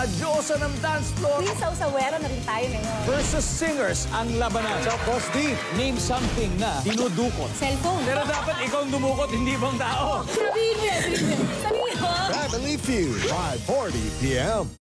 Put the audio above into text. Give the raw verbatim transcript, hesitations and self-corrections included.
mga diyosa ng dance floor Queen Sausawera na rin tayo ngayon. versus singers ang labanan. What's up, Boss D? Name something na dinudukot. Cellphone. Pero dapat ikaw ang dumukot, hindi ibang tao. Sabihin mo yan, sabihin mo. Sabihin mo. Family Feud, five forty p m